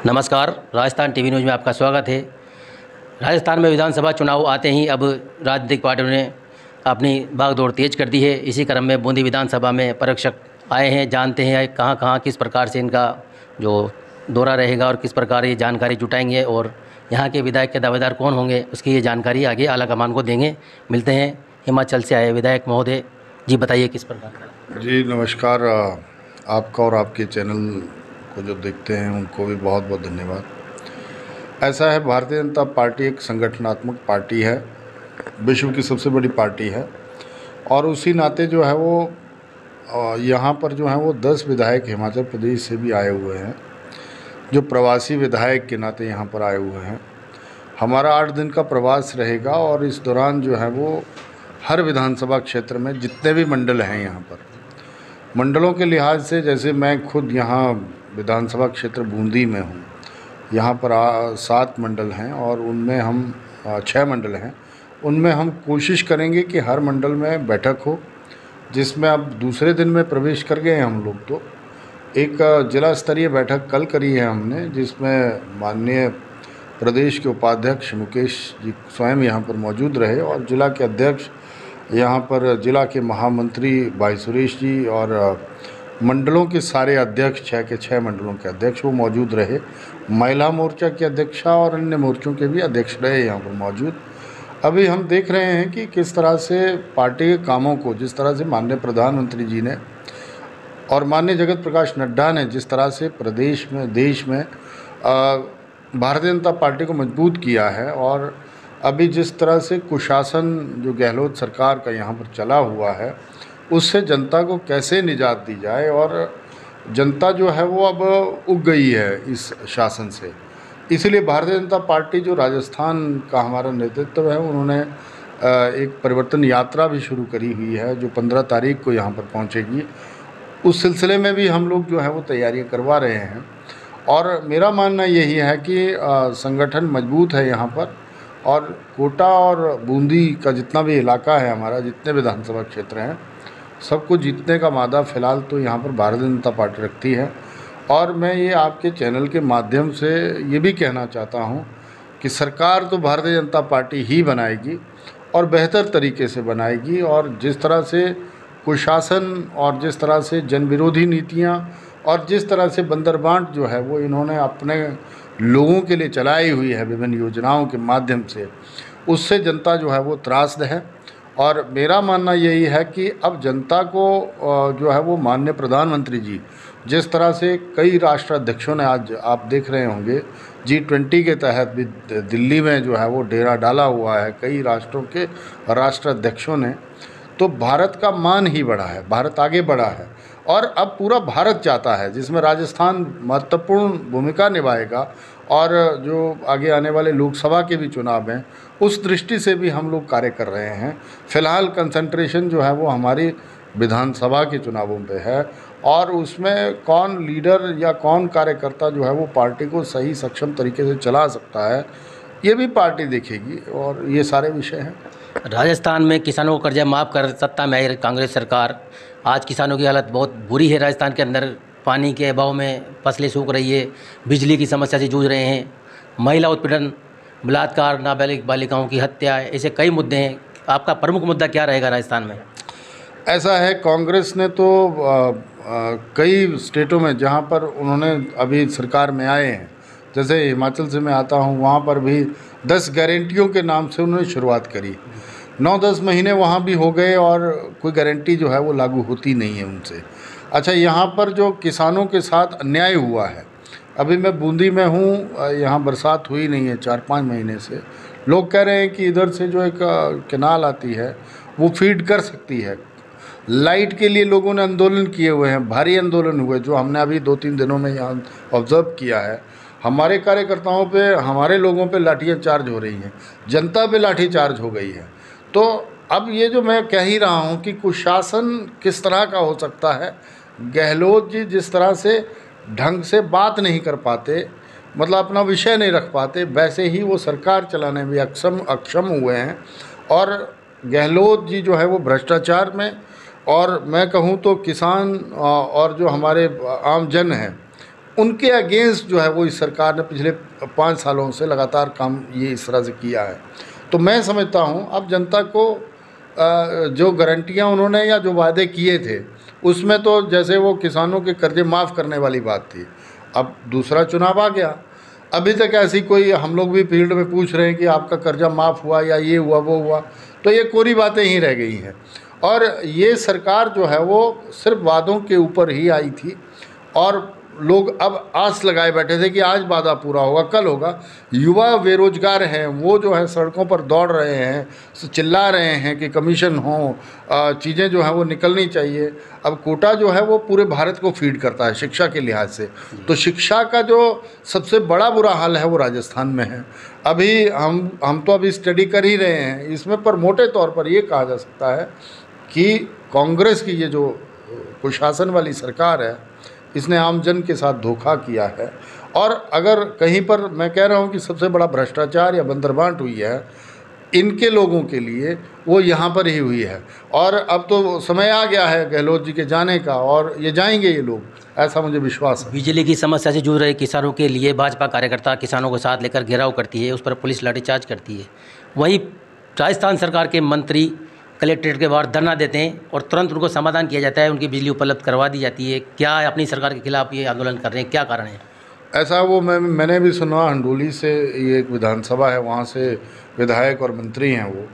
नमस्कार, Rajasthan TV news में आपका स्वागत है। राजस्थान में विधानसभा चुनाव आते ही अब राजनीतिक पार्टियों ने अपनी भागदौड़ तेज कर दी है। इसी क्रम में बूंदी विधानसभा में परीक्षक आए हैं, जानते हैं कहां कहां किस प्रकार से इनका जो दौरा रहेगा और किस प्रकार ये जानकारी जुटाएंगे और यहां के विधायक के दावेदार कौन होंगे, उसकी ये जानकारी आगे आला कमान को देंगे। मिलते हैं हिमाचल से आए विधायक महोदय जी, बताइए किस प्रकार का। जी नमस्कार, आपका और आपके चैनल को जो देखते हैं उनको भी बहुत बहुत धन्यवाद। ऐसा है, भारतीय जनता पार्टी एक संगठनात्मक पार्टी है, विश्व की सबसे बड़ी पार्टी है और उसी नाते जो है वो यहाँ पर जो है वो 10 विधायक हिमाचल प्रदेश से भी आए हुए हैं, जो प्रवासी विधायक के नाते यहाँ पर आए हुए हैं। हमारा 8 दिन का प्रवास रहेगा और इस दौरान जो है वो हर विधानसभा क्षेत्र में जितने भी मंडल हैं यहाँ पर, मंडलों के लिहाज से, जैसे मैं खुद यहाँ विधानसभा क्षेत्र बूंदी में हूँ, यहाँ पर 7 मंडल हैं और उनमें हम 6 मंडल हैं, उनमें हम कोशिश करेंगे कि हर मंडल में बैठक हो, जिसमें अब दूसरे दिन में प्रवेश कर गए हैं हम लोग। तो एक जिला स्तरीय बैठक कल करी है हमने, जिसमें माननीय प्रदेश के उपाध्यक्ष मुकेश जी स्वयं यहाँ पर मौजूद रहे और जिला के अध्यक्ष, यहाँ पर जिला के महामंत्री भाई सुरेश जी और मंडलों के सारे अध्यक्ष, 6 के 6 मंडलों के अध्यक्ष वो मौजूद रहे। महिला मोर्चा की अध्यक्षा और अन्य मोर्चों के भी अध्यक्ष रहे यहाँ पर मौजूद। अभी हम देख रहे हैं कि किस तरह से पार्टी के कामों को, जिस तरह से माननीय प्रधानमंत्री जी ने और माननीय जगत प्रकाश नड्डा ने जिस तरह से प्रदेश में, देश में भारतीय जनता पार्टी को मजबूत किया है और अभी जिस तरह से कुशासन जो गहलोत सरकार का यहाँ पर चला हुआ है, उससे जनता को कैसे निजात दी जाए और जनता जो है वो अब उग गई है इस शासन से। इसलिए भारतीय जनता पार्टी जो राजस्थान का हमारा नेतृत्व है, उन्होंने एक परिवर्तन यात्रा भी शुरू करी हुई है जो 15 तारीख को यहाँ पर पहुँचेगी। उस सिलसिले में भी हम लोग जो है वो तैयारियाँ करवा रहे हैं और मेरा मानना यही है कि संगठन मजबूत है यहाँ पर और कोटा और बूंदी का जितना भी इलाका है हमारा, जितने विधानसभा क्षेत्र हैं, सबको जीतने का मादा फ़िलहाल तो यहाँ पर भारतीय जनता पार्टी रखती है। और मैं ये आपके चैनल के माध्यम से ये भी कहना चाहता हूँ कि सरकार तो भारतीय जनता पार्टी ही बनाएगी और बेहतर तरीके से बनाएगी। और जिस तरह से कुशासन और जिस तरह से जन विरोधी नीतियाँ और जिस तरह से बंदरबांट जो है वो इन्होंने अपने लोगों के लिए चलाई हुई है विभिन्न योजनाओं के माध्यम से, उससे जनता जो है वो त्रासद है। और मेरा मानना यही है कि अब जनता को जो है वो माननीय प्रधानमंत्री जी, जिस तरह से कई राष्ट्राध्यक्षों ने, आज आप देख रहे होंगे G20 के तहत भी दिल्ली में जो है वो डेरा डाला हुआ है कई राष्ट्रों के राष्ट्राध्यक्षों ने, तो भारत का मान ही बढ़ा है, भारत आगे बढ़ा है और अब पूरा भारत चाहता है, जिसमें राजस्थान महत्वपूर्ण भूमिका निभाएगा। और जो आगे आने वाले लोकसभा के भी चुनाव हैं, उस दृष्टि से भी हम लोग कार्य कर रहे हैं। फ़िलहाल कंसंट्रेशन जो है वो हमारी विधानसभा के चुनावों पे है और उसमें कौन लीडर या कौन कार्यकर्ता जो है वो पार्टी को सही सक्षम तरीके से चला सकता है, ये भी पार्टी देखेगी और ये सारे विषय हैं। राजस्थान में किसानों को कर्जा माफ़ कर सत्ता में आई कांग्रेस सरकार। आज किसानों की हालत बहुत बुरी है राजस्थान के अंदर, पानी के अभाव में फसलें सूख रही है, बिजली की समस्या से जूझ रहे हैं, महिला उत्पीड़न, बलात्कार, नाबालिग बालिकाओं की हत्या, ऐसे कई मुद्दे हैं। आपका प्रमुख मुद्दा क्या रहेगा राजस्थान में? ऐसा है, कांग्रेस ने तो कई स्टेटों में जहां पर उन्होंने अभी सरकार में आए हैं, जैसे हिमाचल से मैं आता हूं, वहां पर भी 10 गारंटियों के नाम से उन्होंने शुरुआत करी। 9-10 महीने वहाँ भी हो गए और कोई गारंटी जो है वो लागू होती नहीं है उनसे। अच्छा, यहाँ पर जो किसानों के साथ अन्याय हुआ है, अभी मैं बूंदी में हूँ, यहाँ बरसात हुई नहीं है 4-5 महीने से। लोग कह रहे हैं कि इधर से जो एक कैनाल आती है वो फीड कर सकती है। लाइट के लिए लोगों ने आंदोलन किए हुए हैं, भारी आंदोलन हुए, जो हमने अभी 2-3 दिनों में यहाँ ऑब्ज़र्व किया है। हमारे कार्यकर्ताओं पे, हमारे लोगों पे लाठियाँ चार्ज हो रही हैं, जनता पे लाठी चार्ज हो गई है। तो अब ये जो मैं कह ही रहा हूँ कि कुशासन किस तरह का हो सकता है, गहलोत जी जिस तरह से ढंग से बात नहीं कर पाते, मतलब अपना विषय नहीं रख पाते, वैसे ही वो सरकार चलाने में अक्षम हुए हैं। और गहलोत जी जो है वो भ्रष्टाचार में, और मैं कहूँ तो किसान और जो हमारे आम जन हैं उनके अगेंस्ट जो है वो इस सरकार ने पिछले 5 सालों से लगातार काम ये इस तरह से किया है। तो मैं समझता हूँ अब जनता को जो गारंटियाँ उन्होंने या जो वादे किए थे उसमें तो जैसे वो किसानों के कर्जे माफ़ करने वाली बात थी, अब दूसरा चुनाव आ गया, अभी तक ऐसी कोई, हम लोग भी फील्ड में पूछ रहे हैं कि आपका कर्जा माफ़ हुआ या ये हुआ वो हुआ, तो ये कोरी बातें ही रह गई हैं। और ये सरकार जो है वो सिर्फ वादों के ऊपर ही आई थी और लोग अब आस लगाए बैठे थे कि आज वादा पूरा होगा, कल होगा। युवा बेरोजगार हैं, वो जो है सड़कों पर दौड़ रहे हैं, चिल्ला रहे हैं कि कमीशन हो, चीज़ें जो हैं वो निकलनी चाहिए। अब कोटा जो है वो पूरे भारत को फीड करता है शिक्षा के लिहाज से, तो शिक्षा का जो सबसे बड़ा बुरा हाल है वो राजस्थान में है। अभी हम तो अभी स्टडी कर ही रहे हैं इसमें, पर मोटे तौर पर ये कहा जा सकता है कि कांग्रेस की ये जो कुशासन वाली सरकार है इसने आम जन के साथ धोखा किया है। और अगर कहीं पर मैं कह रहा हूँ कि सबसे बड़ा भ्रष्टाचार या बंदरबांट हुई है इनके लोगों के लिए, वो यहाँ पर ही हुई है। और अब तो समय आ गया है गहलोत जी के जाने का, और ये जाएंगे ये लोग, ऐसा मुझे विश्वास है। बिजली की समस्या से जूझ रहे किसानों के लिए भाजपा कार्यकर्ता किसानों को साथ लेकर घेराव करती है, उस पर पुलिस लाठीचार्ज करती है। वहीं राजस्थान सरकार के मंत्री कलेक्ट्रेट के बाहर धरना देते हैं और तुरंत उनको समाधान किया जाता है, उनकी बिजली उपलब्ध करवा दी जाती है। क्या अपनी सरकार के खिलाफ ये आंदोलन कर रहे हैं, क्या कारण है? ऐसा वो मैंने भी सुना, हंडोली से ये एक विधानसभा है, वहाँ से विधायक और मंत्री हैं वो।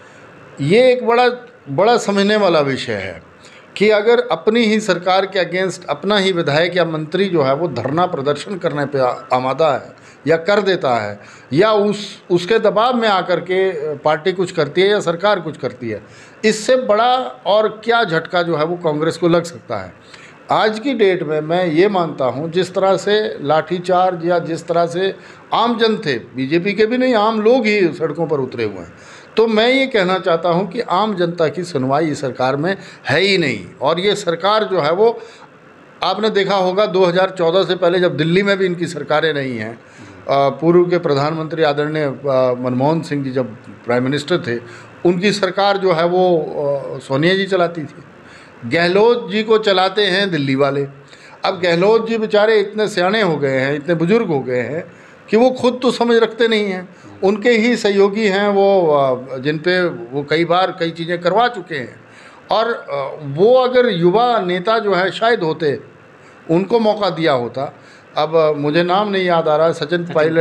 ये एक बड़ा समझने वाला विषय है कि अगर अपनी ही सरकार के अगेंस्ट अपना ही विधायक या मंत्री जो है वो धरना प्रदर्शन करने पे आमादा है या कर देता है, या उसके दबाव में आकर के पार्टी कुछ करती है या सरकार कुछ करती है, इससे बड़ा और क्या झटका जो है वो कांग्रेस को लग सकता है। आज की डेट में मैं ये मानता हूँ जिस तरह से लाठीचार्ज या जिस तरह से आम जन थे, बीजेपी के भी नहीं, आम लोग ही सड़कों पर उतरे हुए हैं, तो मैं ये कहना चाहता हूँ कि आम जनता की सुनवाई इस सरकार में है ही नहीं। और ये सरकार जो है वो, आपने देखा होगा 2014 से पहले जब दिल्ली में भी इनकी सरकारें नहीं हैं, पूर्व के प्रधानमंत्री आदरणीय मनमोहन सिंह जी जब प्राइम मिनिस्टर थे, उनकी सरकार जो है वो सोनिया जी चलाती थी। गहलोत जी को चलाते हैं दिल्ली वाले। अब गहलोत जी बेचारे इतने सियाने हो गए हैं, इतने बुजुर्ग हो गए हैं कि वो खुद तो समझ रखते नहीं हैं, उनके ही सहयोगी हैं वो, जिन पे वो कई बार कई चीज़ें करवा चुके हैं। और वो अगर युवा नेता जो है शायद होते, उनको मौका दिया होता। अब मुझे नाम नहीं याद आ रहा, सचिन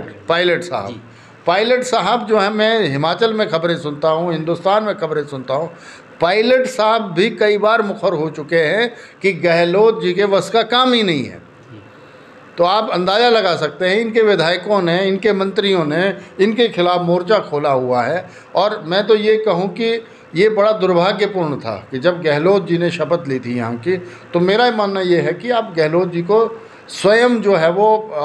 पायलट साहब जो है, मैं हिमाचल में खबरें सुनता हूँ, हिंदुस्तान में खबरें सुनता हूँ, पायलट साहब भी कई बार मुखर हो चुके हैं कि गहलोत जी के बस का काम ही नहीं है। तो आप अंदाज़ा लगा सकते हैं इनके विधायकों ने, इनके मंत्रियों ने इनके खिलाफ मोर्चा खोला हुआ है। और मैं तो ये कहूँ कि ये बड़ा दुर्भाग्यपूर्ण था कि जब गहलोत जी ने शपथ ली थी यहाँ की, तो मेरा मानना ये है कि आप गहलोत जी को स्वयं जो है वो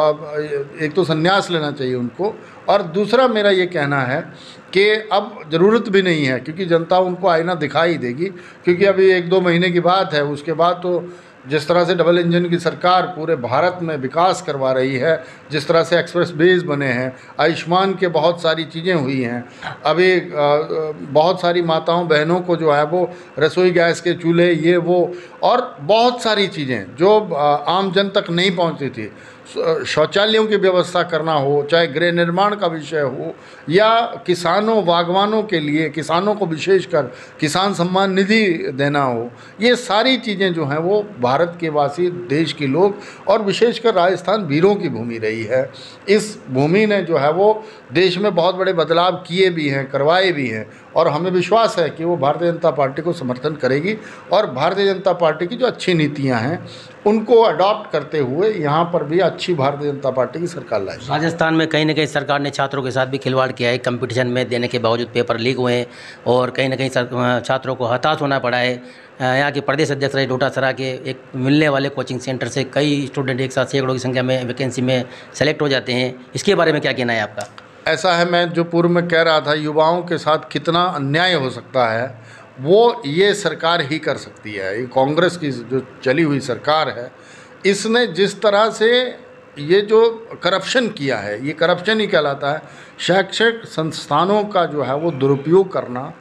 एक तो संन्यास लेना चाहिए उनको, और दूसरा मेरा ये कहना है कि अब ज़रूरत भी नहीं है, क्योंकि जनता उनको आईना दिखाई देगी। क्योंकि अभी 1-2 महीने की बात है, उसके बाद तो जिस तरह से डबल इंजन की सरकार पूरे भारत में विकास करवा रही है, जिस तरह से एक्सप्रेस वेज बने हैं, आयुष्मान के बहुत सारी चीज़ें हुई हैं, अभी बहुत सारी माताओं बहनों को जो है वो रसोई गैस के चूल्हे, ये वो, और बहुत सारी चीज़ें जो आम जन तक नहीं पहुंचती थी, शौचालयों की व्यवस्था करना हो, चाहे गृह निर्माण का विषय हो, या किसानों बागवानों के लिए, किसानों को विशेषकर किसान सम्मान निधि देना हो, ये सारी चीज़ें जो हैं वो भारत के वासी, देश के लोग, और विशेषकर राजस्थान वीरों की भूमि रही है। इस भूमि ने जो है वो देश में बहुत बड़े बदलाव किए भी हैं, करवाए भी हैं, और हमें विश्वास है कि वो भारतीय जनता पार्टी को समर्थन करेगी, और भारतीय जनता पार्टी की जो अच्छी नीतियां हैं उनको अडॉप्ट करते हुए यहाँ पर भी अच्छी भारतीय जनता पार्टी की सरकार लाई। राजस्थान में कहीं ना कहीं सरकार ने छात्रों के साथ भी खिलवाड़ किया है, कंपटीशन में देने के बावजूद पेपर लीक हुए हैं, और कहीं ना कहीं छात्रों को हताश होना पड़ा है। यहाँ के प्रदेश अध्यक्ष रहे डोटासरा के एक मिलने वाले कोचिंग सेंटर से कई स्टूडेंट एक साथ सैकड़ों की संख्या में वैकेंसी में सेलेक्ट हो जाते हैं, इसके बारे में क्या कहना है आपका? ऐसा है, मैं जो पूर्व में कह रहा था युवाओं के साथ कितना अन्याय हो सकता है वो ये सरकार ही कर सकती है। ये कांग्रेस की जो चली हुई सरकार है, इसने जिस तरह से ये जो करप्शन किया है, ये करप्शन ही कहलाता है। शैक्षिक संस्थानों का जो है वो दुरुपयोग करना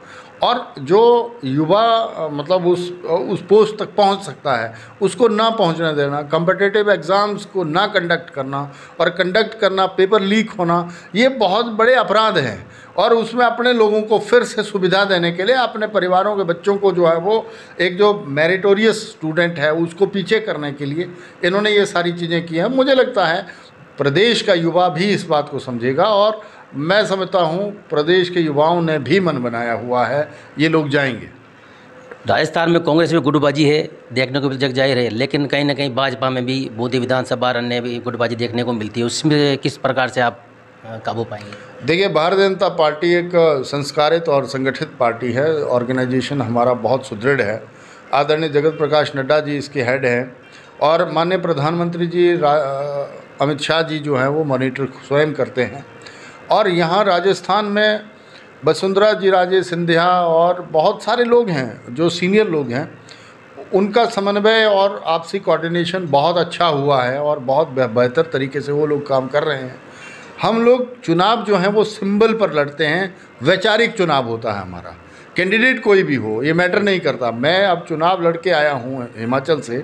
और जो युवा मतलब उस पोस्ट तक पहुंच सकता है उसको ना पहुंचने देना, कॉम्पिटिटिव एग्ज़ाम्स को ना कंडक्ट करना और कंडक्ट करना, पेपर लीक होना, ये बहुत बड़े अपराध हैं। और उसमें अपने लोगों को फिर से सुविधा देने के लिए अपने परिवारों के बच्चों को जो है वो एक जो मेरिटोरियस स्टूडेंट है उसको पीछे करने के लिए इन्होंने ये सारी चीज़ें की हैं। मुझे लगता है प्रदेश का युवा भी इस बात को समझेगा और मैं समझता हूँ प्रदेश के युवाओं ने भी मन बनाया हुआ है, ये लोग जाएंगे। राजस्थान में कांग्रेस में गुटबाजी है, देखने को जग जाहिर है, लेकिन कहीं ना कहीं भाजपा में भी बूंदी विधानसभा अन्य भी गुटबाजी देखने को मिलती है। उसमें किस प्रकार से आप काबू पाएंगे? देखिए, भारतीय जनता पार्टी एक संस्कारित और संगठित पार्टी है। ऑर्गेनाइजेशन हमारा बहुत सुदृढ़ है। आदरणीय जगत प्रकाश नड्डा जी इसके हेड हैं और माननीय प्रधानमंत्री जी अमित शाह जी जो हैं वो मॉनिटर स्वयं करते हैं। और यहाँ राजस्थान में वसुंधरा जी राजे सिंधिया और बहुत सारे लोग हैं जो सीनियर लोग हैं, उनका समन्वय और आपसी कोऑर्डिनेशन बहुत अच्छा हुआ है और बहुत बेहतर तरीके से वो लोग काम कर रहे हैं। हम लोग चुनाव जो हैं वो सिंबल पर लड़ते हैं, वैचारिक चुनाव होता है हमारा। कैंडिडेट कोई भी हो ये मैटर नहीं करता। मैं अब चुनाव लड़के आया हूँ हिमाचल से,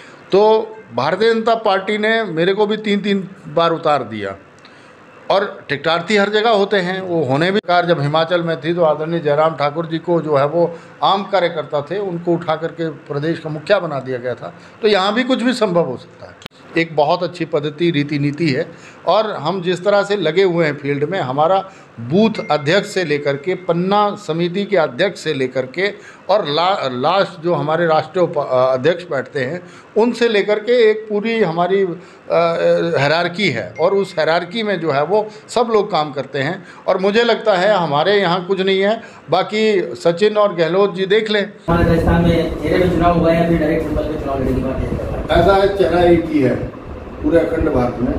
तो भारतीय जनता पार्टी ने मेरे को भी 3-3 बार उतार दिया और टिकटार्थी हर जगह होते हैं, वो होने भी। कार जब हिमाचल में थी तो आदरणीय जयराम ठाकुर जी को जो है वो आम कार्यकर्ता थे, उनको उठा करके प्रदेश का मुखिया बना दिया गया था। तो यहाँ भी कुछ भी संभव हो सकता है। एक बहुत अच्छी पद्धति रीति नीति है और हम जिस तरह से लगे हुए हैं फील्ड में, हमारा बूथ अध्यक्ष से लेकर के पन्ना समिति के अध्यक्ष से लेकर के और लास्ट जो हमारे राष्ट्रीय अध्यक्ष बैठते हैं उनसे लेकर के एक पूरी हमारी हायरार्की है और उस हायरार्की में जो है वो सब लोग काम करते हैं। और मुझे लगता है हमारे यहाँ कुछ नहीं है, बाकी सचिन और गहलोत जी देख लें। हमारे राजस्थान में चेहरे में चुनाव हुआ है, फिर डायरेक्ट सिंबल में चुनाव लड़ने की बात है। ऐसा है, चेहरा एक ही है पूरे अखंड भारत में,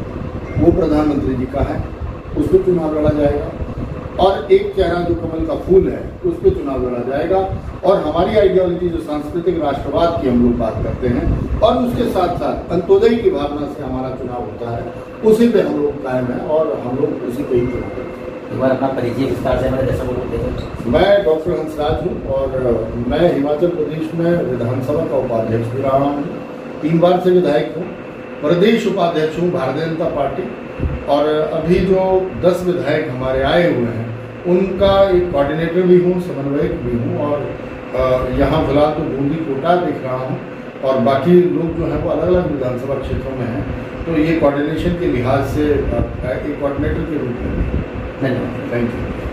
वो प्रधानमंत्री जी का है, उस पर चुनाव लड़ा जाएगा। और एक चेहरा जो कमल का फूल है उस पर चुनाव लड़ा जाएगा। और हमारी आइडियोलॉजी जो सांस्कृतिक राष्ट्रवाद की हम लोग बात करते हैं और उसके साथ साथ अंत्योदय की भावना से हमारा चुनाव होता है, उसी पे हम लोग कायम हैं और हम लोग उसी पे ही चुनाव करते हैं। एक बार अपना परिचय विस्तार से हमारे दर्शकों को दें। मैं डॉक्टर हंसराज हूँ और मैं हिमाचल प्रदेश में विधानसभा का उपाध्यक्ष भी रहा हूँ, 3 बार से विधायक हूँ, प्रदेश उपाध्यक्ष हूँ भारतीय जनता पार्टी। और अभी जो 10 विधायक हमारे आए हुए हैं उनका एक कोऑर्डिनेटर भी हूँ, समन्वयक भी हूँ। और यहाँ फिलहाल तो बूंदी कोटा दिख रहा हूँ और बाकी लोग जो हैं वो अलग अलग विधानसभा क्षेत्रों में हैं। तो ये कोऑर्डिनेशन के लिहाज से एक कोऑर्डिनेटर के रूप में। धन्यवाद। Thank you.